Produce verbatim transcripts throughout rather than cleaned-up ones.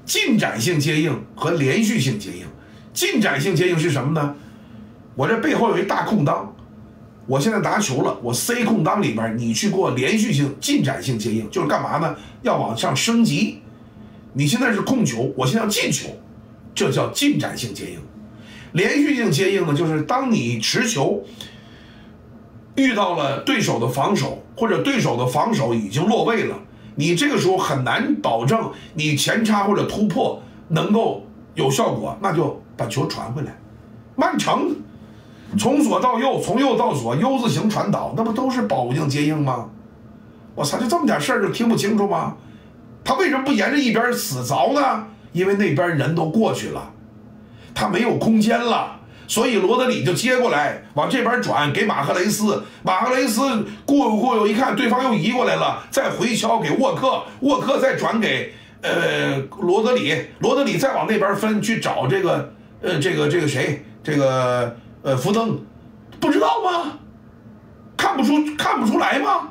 进展性接应和连续性接应。进展性接应是什么呢？我这背后有一大空当，我现在拿球了，我塞空当里边，你去给我连续性、进展性接应，就是干嘛呢？要往上升级。你现在是控球，我现在要进球，这叫进展性接应。连续性接应呢，就是当你持球遇到了对手的防守，或者对手的防守已经落位了，你这个时候很难保证你前插或者突破能够有效果，那就把球传回来。曼城从左到右，从右到左 U 字形传导，那不都是保护性接应吗？我操，就这么点事儿就听不清楚吗？他为什么不沿着一边死凿呢？因为那边人都过去了，他没有空间了，所以罗德里就接过来往这边转给马赫雷斯，马赫雷斯过悠过悠一看对方又移过来了，再回敲给沃克，沃克再转给呃罗德里，罗德里再往那边分去找这个呃这个这个谁这个呃福登，不知道吗？看不出看不出来吗？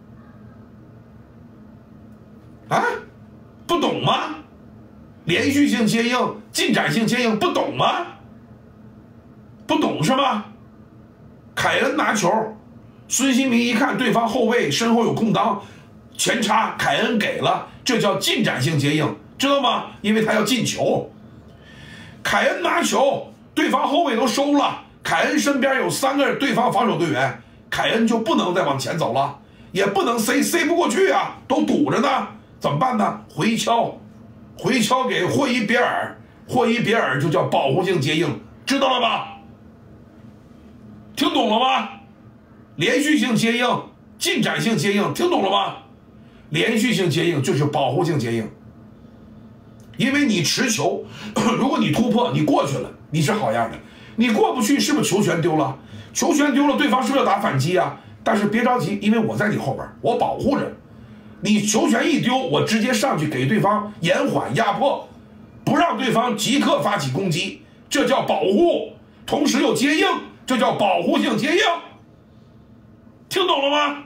啊，不懂吗？连续性接应、进展性接应不懂吗？不懂是吗？凯恩拿球，孙兴民一看对方后卫身后有空当，前插，凯恩给了，这叫进展性接应，知道吗？因为他要进球。凯恩拿球，对方后卫都收了，凯恩身边有三个对方防守队员，凯恩就不能再往前走了，也不能塞塞不过去啊，都堵着呢。怎么办呢？回敲，回敲给霍伊别尔，霍伊别尔就叫保护性接应，知道了吧？听懂了吗？连续性接应、进展性接应，听懂了吗？连续性接应就是保护性接应，因为你持球，如果你突破，你过去了，你是好样的；你过不去，是不是球权丢了？球权丢了，对方是不是要打反击啊？但是别着急，因为我在你后边，我保护着。你球权一丢，我直接上去给对方延缓压迫，不让对方即刻发起攻击，这叫保护，同时又接应，这叫保护性接应。听懂了吗？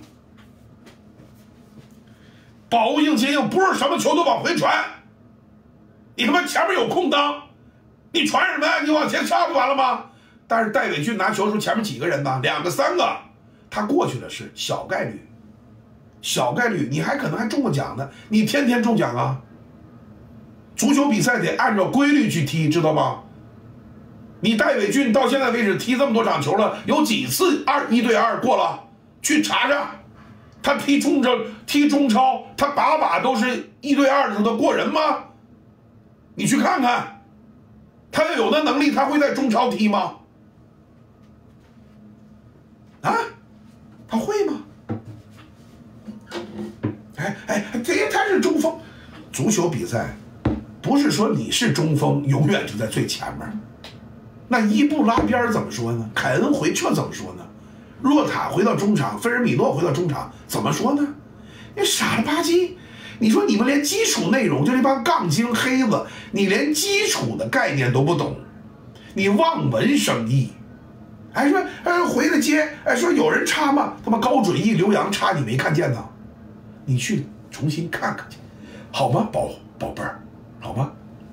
保护性接应不是什么球都往回传，你他妈前面有空当，你传什么呀？你往前杀不完了吗？但是戴伟俊拿球的时候前面几个人呢？两个三个，他过去的是小概率。小概率，你还可能还中过奖呢，你天天中奖啊！足球比赛得按照规律去踢，知道吗？你戴伟俊到现在为止踢这么多场球了，有几次二一对二过了？去查查，他踢中超踢中超，他把把都是一对二的时候过人吗？你去看看，他要有那能力，他会在中超踢吗？啊，他会吗？哎哎，这他是中锋，足球比赛不是说你是中锋永远就在最前面。那伊布拉边怎么说呢？凯恩回撤怎么说呢？若塔回到中场，菲尔米诺回到中场怎么说呢？你傻了吧唧！你说你们连基础内容，就这帮杠精黑子，你连基础的概念都不懂，你望文生义。哎说哎回了接，哎说有人插吗？他妈高准翼刘洋插你没看见呢？你去重新看看去，好吗，宝宝贝儿，好吗？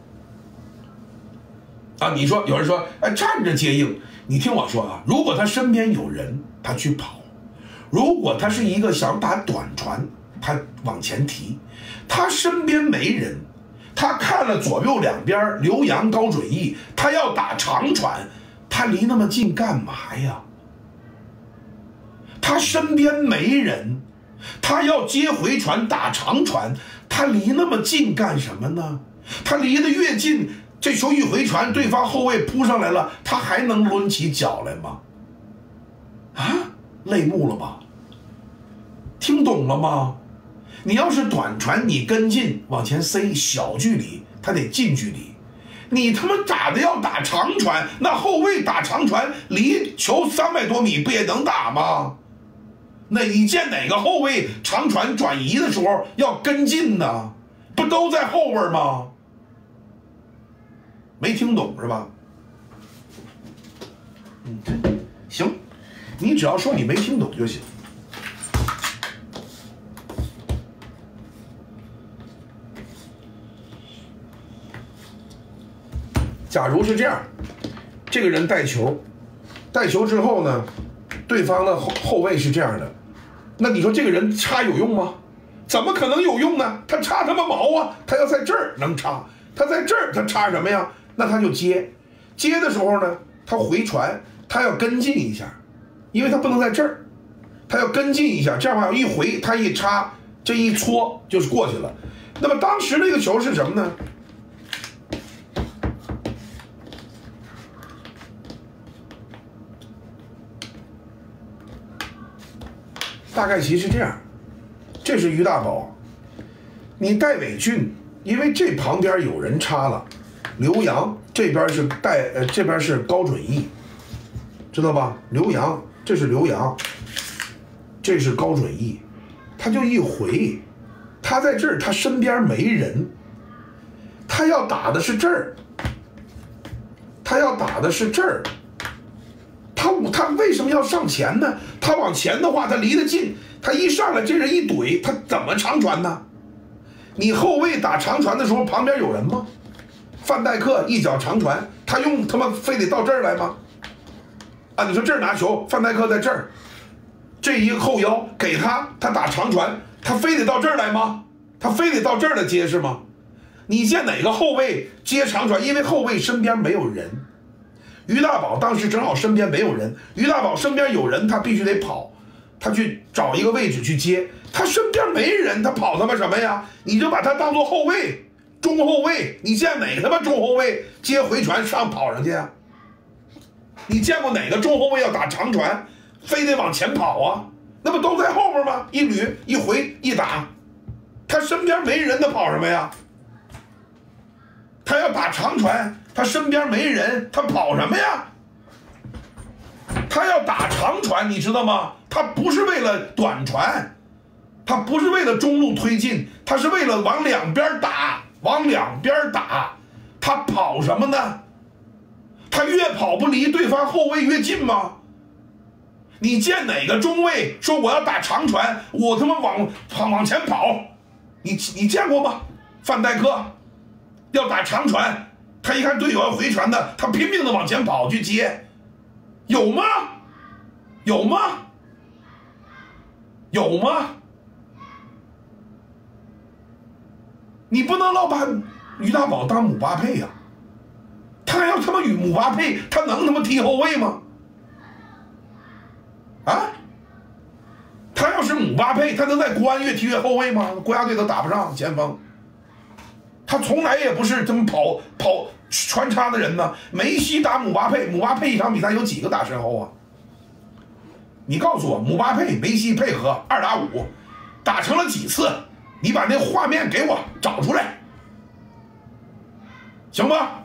啊，你说有人说，哎，站着接应，你听我说啊，如果他身边有人，他去跑；如果他是一个想打短传，他往前提；他身边没人，他看了左右两边刘洋、高准翼，他要打长传，他离那么近干嘛呀？他身边没人。他要接回传打长传，他离那么近干什么呢？他离得越近，这球一回传，对方后卫扑上来了，他还能抡起脚来吗？啊，泪目了吧？听懂了吗？你要是短传，你跟进往前塞，小距离他得近距离。你他妈打的要打长传，那后卫打长传离球三百多米不也能打吗？那你见哪个后卫长传转移的时候要跟进呢？不都在后边吗？没听懂是吧？嗯，行，你只要说你没听懂就行。 假如是这样，这个人带球，带球之后呢，对方的后后卫是这样的，那你说这个人插有用吗？怎么可能有用呢？他插他妈毛啊！他要在这儿能插，他在这儿他插什么呀？那他就接，接的时候呢，他回传，他要跟进一下，因为他不能在这儿，他要跟进一下，这样的话一回他一插，这一搓就是过去了。那么当时那个球是什么呢？大概其实这样，这是于大宝，你戴伟俊，因为这旁边有人插了，刘洋这边是戴呃这边是高准翼，知道吧？刘洋这是刘洋，这是高准翼，他就一回，他在这儿，他身边没人，他要打的是这儿，他要打的是这儿。他他为什么要上前呢？他往前的话，他离得近，他一上来这人一怼，他怎么长传呢？你后卫打长传的时候，旁边有人吗？范戴克一脚长传，他用他妈非得到这儿来吗？啊，你说这儿拿球，范戴克在这儿，这一个后腰给他，他打长传，他非得到这儿来吗？他非得到这儿来接是吗？你见哪个后卫接长传？因为后卫身边没有人。于大宝当时正好身边没有人，于大宝身边有人，他必须得跑，他去找一个位置去接，他身边没人，他跑他妈什么呀？你就把他当做后卫，中后卫，你见哪他妈中后卫接回传上跑上去啊？你见过哪个中后卫要打长传，非得往前跑啊？那不都在后面吗？一捋一回一打，他身边没人，他跑什么呀？他要打长传，他身边没人，他跑什么呀？他要打长传，你知道吗？他不是为了短传，他不是为了中路推进，他是为了往两边打，往两边打。他跑什么呢？他越跑不离对方后卫越近吗？你见哪个中卫说我要打长传，我他妈往往往前跑？你你见过吗？范戴克要打长传，他一看队友要回传的，他拼命的往前跑去接，有吗？有吗？有吗？你不能老把于大宝当姆巴佩呀、啊！他要他妈与姆巴佩，他能他妈踢后卫吗？啊？他要是姆巴佩，他能在国安越踢越后卫吗？国家队都打不上前锋。他从来也不是这么跑跑穿插的人呢。梅西打姆巴佩，姆巴佩一场比赛有几个打身后啊？你告诉我，姆巴佩、梅西配合二打五，打成了几次？你把那画面给我找出来，行吗？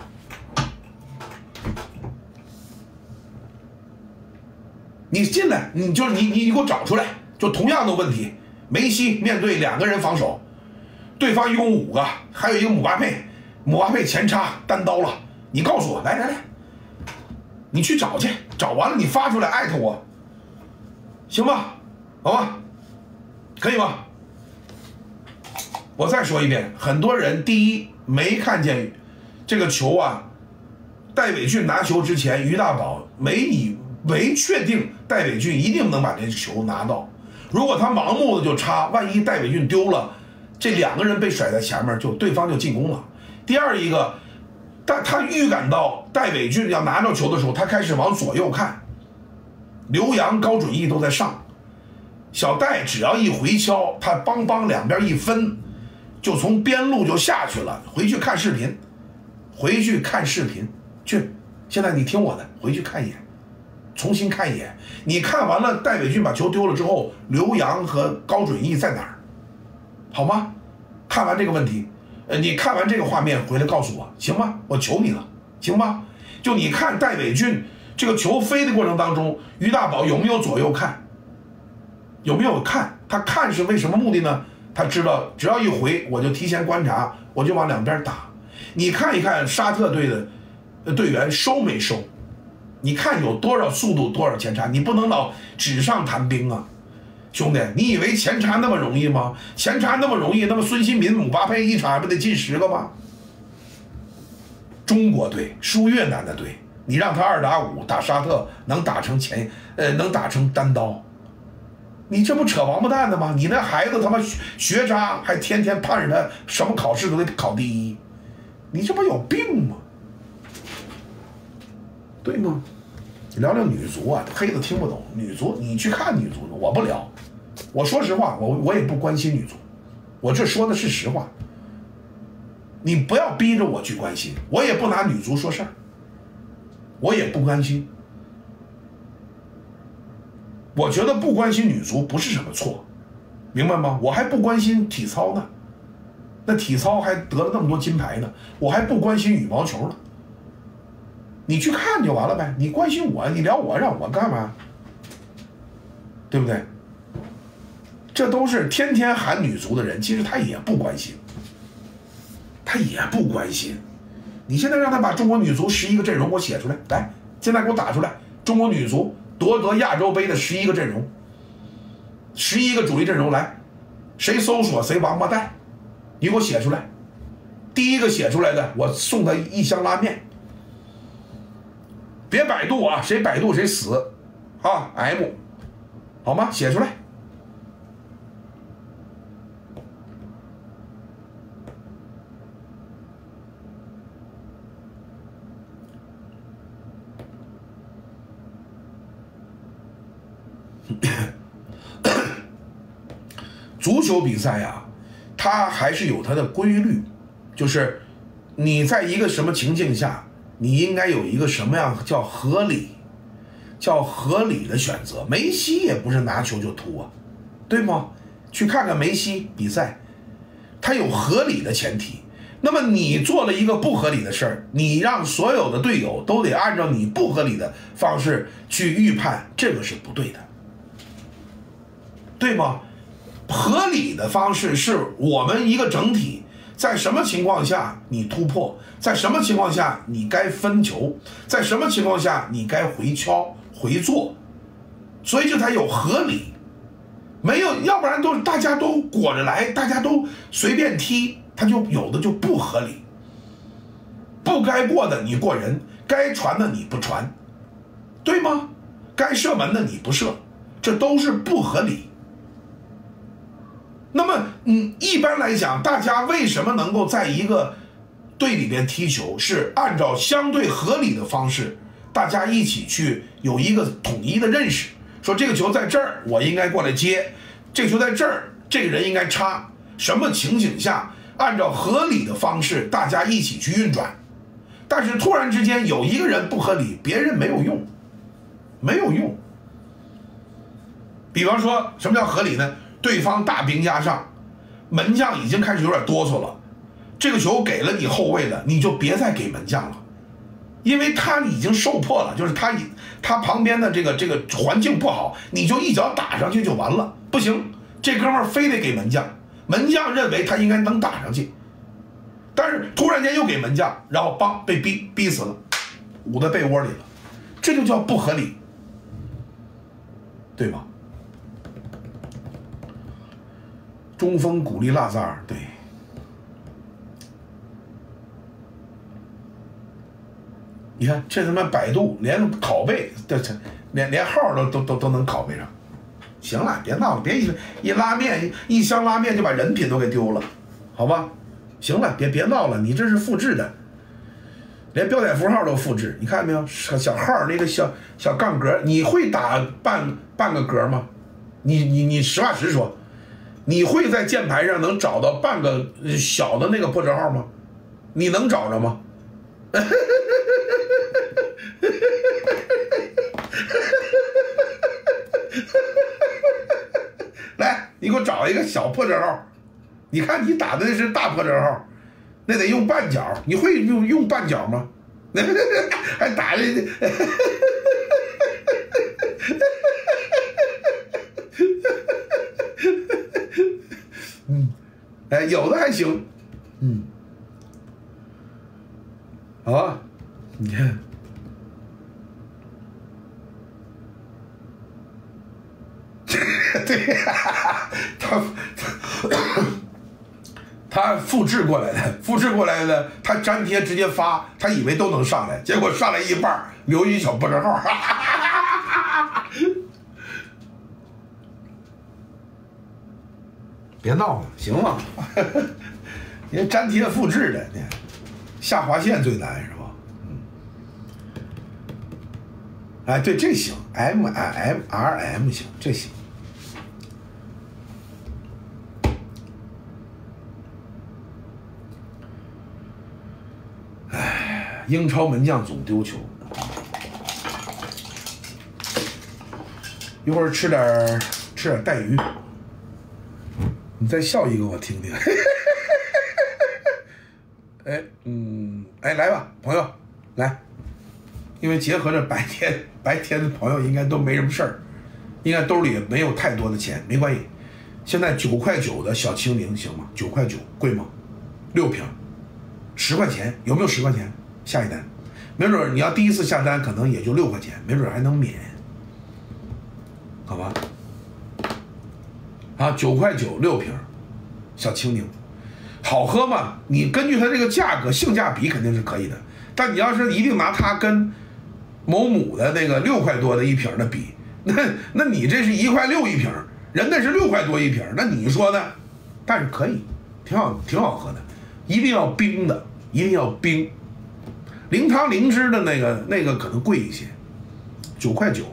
你进来，你就你你你给我找出来，就同样的问题，梅西面对两个人防守。对方一共五个，还有一个姆巴佩，姆巴佩前插单刀了。你告诉我，来来来，你去找去，找完了你发出来艾特我，行吧？好吧，可以吧？我再说一遍，很多人第一没看见这个球啊，戴伟俊拿球之前，于大宝没以没确定戴伟俊一定能把这球拿到。如果他盲目的就插，万一戴伟俊丢了。这两个人被甩在前面，就对方就进攻了。第二一个，但他预感到戴伟俊要拿到球的时候，他开始往左右看，刘洋、高准翼都在上，小戴只要一回敲，他邦邦两边一分，就从边路就下去了。回去看视频，回去看视频去。现在你听我的，回去看一眼，重新看一眼。你看完了戴伟俊把球丢了之后，刘洋和高准翼在哪儿？好吗？看完这个问题，呃，你看完这个画面回来告诉我，行吗？我求你了，行吗？就你看戴伟俊这个球飞的过程当中，于大宝有没有左右看？有没有看？他看是为什么目的呢？他知道只要一回，我就提前观察，我就往两边打。你看一看沙特队的队员收没收？你看有多少速度，多少前插？你不能老纸上谈兵啊！兄弟，你以为前插那么容易吗？前插那么容易，那么孙兴民、姆巴佩一场不得进十个吗？ 中国队输越南的队，你让他二打五打沙特能打成前呃能打成单刀，你这不扯王八蛋的吗？你那孩子他妈学渣，还天天盼着他什么考试都得考第一，你这不有病吗？对吗？聊聊女足啊，黑子听不懂女足，你去看女足，我不聊。我说实话，我我也不关心女足，我这说的是实话。你不要逼着我去关心，我也不拿女足说事儿，我也不关心。我觉得不关心女足不是什么错，明白吗？我还不关心体操呢，那体操还得了那么多金牌呢，我还不关心羽毛球呢。你去看就完了呗，你关心我，你聊我，让我干嘛？对不对？这都是天天喊女足的人，其实他也不关心，他也不关心。你现在让他把中国女足十一个阵容给我写出来，来，现在给我打出来，中国女足夺得亚洲杯的十一个阵容，十一个主力阵容，来，谁搜索谁王八蛋，你给我写出来。第一个写出来的，我送他一箱拉面。别百度啊，谁百度谁死啊 ！M， 好吗？写出来。足球比赛啊，它还是有它的规律，就是你在一个什么情境下。你应该有一个什么样叫合理，叫合理的选择。梅西也不是拿球就突啊，对吗？去看看梅西比赛，他有合理的前提。那么你做了一个不合理的事儿，你让所有的队友都得按照你不合理的方式去预判，这个是不对的，对吗？合理的方式是我们一个整体。在什么情况下你突破？在什么情况下你该分球？在什么情况下你该回敲回做？所以这才有合理。没有，要不然都大家都裹着来，大家都随便踢，他就有的就不合理。不该过的你过人，该传的你不传，对吗？该射门的你不射，这都是不合理。那么，嗯，一般来讲，大家为什么能够在一个队里边踢球，是按照相对合理的方式，大家一起去有一个统一的认识，说这个球在这儿，我应该过来接；这个球在这儿，这个人应该插。什么情景下，按照合理的方式，大家一起去运转。但是突然之间有一个人不合理，别人没有用，没有用。比方说，什么叫合理呢？对方大兵压上，门将已经开始有点哆嗦了，这个球给了你后卫了，你就别再给门将了，因为他已经受迫了，就是他他旁边的这个这个环境不好，你就一脚打上去就完了。不行，这哥们儿非得给门将，门将认为他应该能打上去，但是突然间又给门将，然后梆被逼逼死了，捂在被窝里了，这就叫不合理，对吧？中锋鼓励拉扎尔，对，你看这他妈百度连拷贝，这这连连号都都都都能拷贝上。行了，别闹了，别一一拉面一箱拉面就把人品都给丢了，好吧？行了，别别闹了，你这是复制的，连标点符号都复制，你看见没有？小小号那个小小杠格，你会打半半个格吗？你你你实话实说。你会在键盘上能找到半个小的那个破折号吗？你能找着吗？来，你给我找一个小破折号，你看你打的那是大破折号，那得用半角，你会用用半角吗？还打的。嗯，哎，有的还行，嗯，好啊，你看，对呀，他他他复制过来的，复制过来的，他粘贴直接发，他以为都能上来，结果上来一半，留一小波折号。哈哈哈哈，别闹了，行吗？人粘贴复制的，你下划线最难是吧？嗯。哎，对，这行 ，M M R M 行，这行。哎，英超门将总丢球，一会儿吃点吃点带鱼。你再笑一个我听听。哎，嗯，哎，来吧，朋友，来，因为结合着白天，白天的朋友应该都没什么事儿，应该兜里也没有太多的钱，没关系。现在九块九的小青柠行吗？九块九贵吗？六瓶，十块钱，有没有十块钱？下一单，没准你要第一次下单，可能也就六块钱，没准还能免，好吧？啊，九块九六瓶，小青柠。好喝吗？你根据它这个价格性价比肯定是可以的，但你要是一定拿它跟某母的那个六块多的一瓶的比，那那你这是一块六一瓶，人那是六块多一瓶，那你说呢？但是可以，挺好，挺好喝的，一定要冰的，一定要冰。零糖零脂的那个那个可能贵一些，九块九，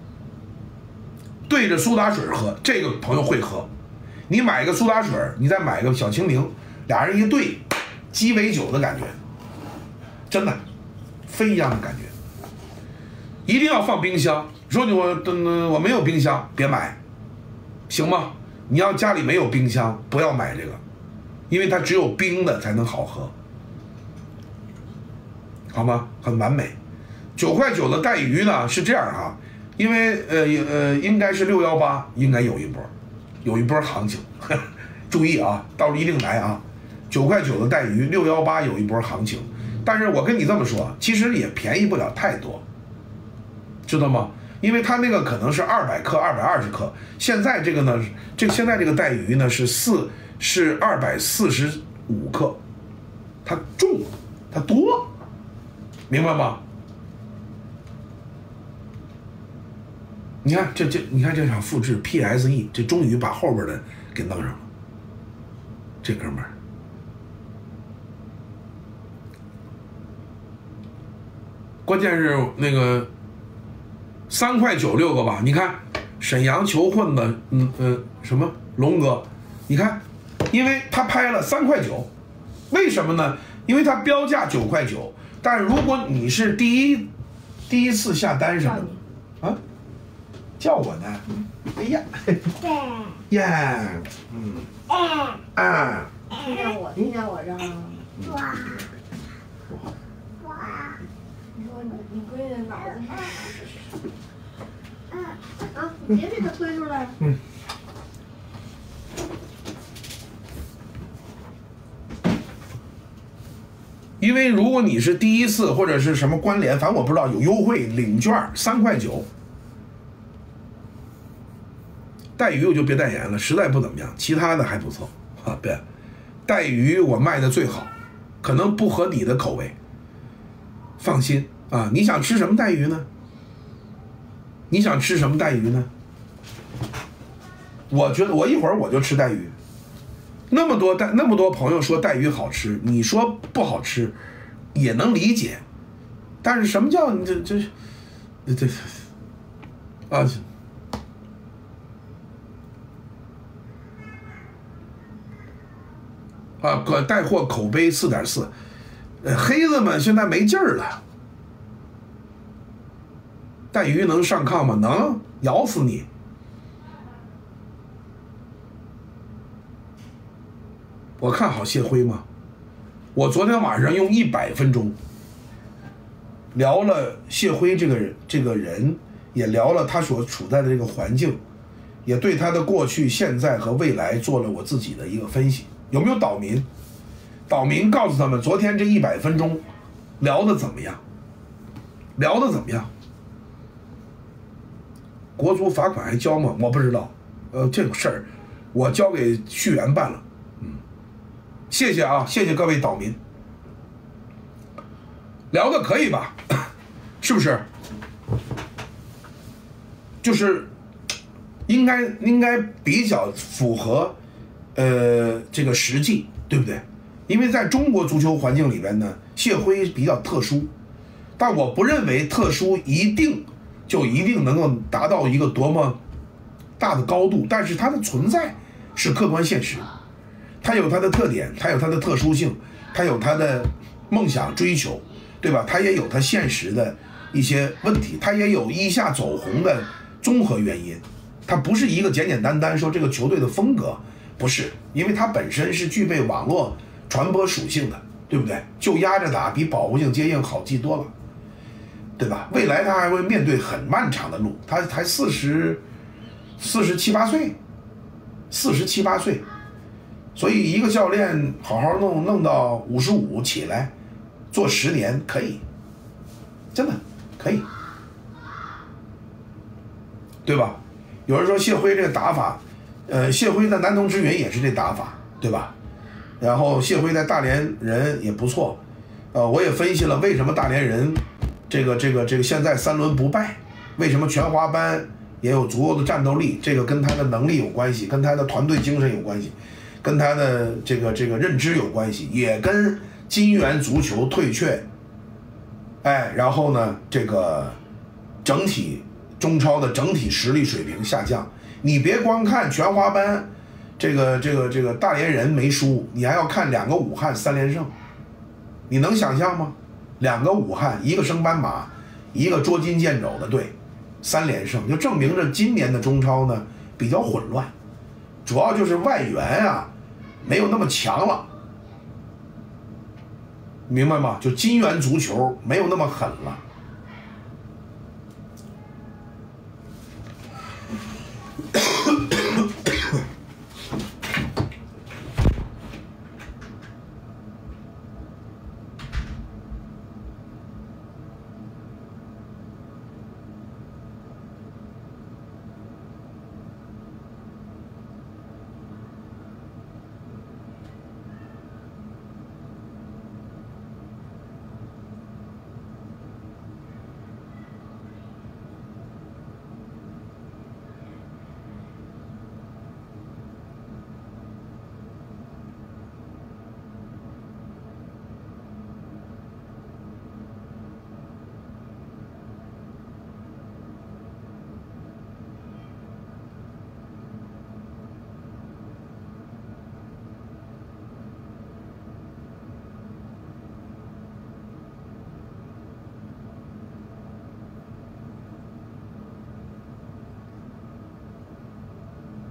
对着苏打水喝，这个朋友会喝。你买一个苏打水，你再买个小青柠。俩人一对，鸡尾酒的感觉，真的，非一样的感觉。一定要放冰箱。说你我嗯我没有冰箱，别买，行吗？你要家里没有冰箱，不要买这个，因为它只有冰的才能好喝，好吗？很完美。九块九的带鱼呢是这样哈，因为呃呃应该是六幺八，应该有一波，有一波行情，呵呵注意啊，到时候一定来啊。九块九的带鱼，六幺八有一波行情，但是我跟你这么说，其实也便宜不了太多，知道吗？因为它那个可能是二百克、二百二十克，现在这个呢，这现在这个带鱼呢是四是二百四十五克，它重，它多，明白吗？你看这这，你看这场复制 P S E， 这终于把后边的给弄上了，这哥们儿。关键是那个三块九六个吧，你看沈阳求混的，嗯呃什么龙哥，你看，因为他拍了三块九，为什么呢？因为他标价九块九，但如果你是第一第一次下单什么啊，叫我呢，哎呀，呀，嗯，啊， 听见我听见我嚷嚷，哇哇。你说你你闺女脑子，嗯啊，你别给她推出来。嗯。 因为如果你是第一次或者是什么关联，反正我不知道有优惠领券三块九，带鱼我就别代言了，实在不怎么样，其他的还不错啊。别，带鱼我卖的最好，可能不合你的口味。放心啊，你想吃什么带鱼呢？你想吃什么带鱼呢？我觉得我一会儿我就吃带鱼。那么多带那么多朋友说带鱼好吃，你说不好吃，也能理解。但是什么叫你这这这这啊？啊，可带货口碑四点四。黑子们现在没劲儿了，带鱼能上炕吗？能，咬死你！我看好谢辉吗？我昨天晚上用一百分钟聊了谢辉这个人，这个人也聊了他所处在的这个环境，也对他的过去、现在和未来做了我自己的一个分析。有没有岛民？岛民告诉他们，昨天这一百分钟聊的怎么样？聊的怎么样？国足罚款还交吗？我不知道，呃，这个事儿我交给续员办了，嗯， 谢谢啊，谢谢各位岛民，聊的可以吧？是不是？就是应该应该比较符合呃这个实际，对不对？因为在中国足球环境里边呢，谢辉比较特殊，但我不认为特殊一定就一定能够达到一个多么大的高度，但是它的存在是客观现实，它有它的特点，它有它的特殊性，它有它的梦想追求，对吧？它也有它现实的一些问题，它也有一下走红的综合原因，它不是一个简简单单说这个球队的风格，不是，因为它本身是具备网络传播属性的，对不对？就压着打比保护性接应好记多了，对吧？未来他还会面对很漫长的路，他才四十四十七八岁，四十七八岁，所以一个教练好好弄弄到五十五起来，做十年可以，真的可以，对吧？有人说谢辉这个打法，呃，谢辉在南通之云也是这打法，对吧？然后谢辉在大连人也不错，呃，我也分析了为什么大连人这个这个这个现在三轮不败，为什么全华班也有足够的战斗力，这个跟他的能力有关系，跟他的团队精神有关系，跟他的这个这个认知有关系，也跟金元足球退却，哎，然后呢，这个整体中超的整体实力水平下降。你别光看全华班，这个这个这个大连人没输，你还要看两个武汉三连胜，你能想象吗？两个武汉，一个升班马，一个捉襟见肘的队，三连胜，就证明着今年的中超呢比较混乱，主要就是外援啊没有那么强了，明白吗？就金元足球没有那么狠了。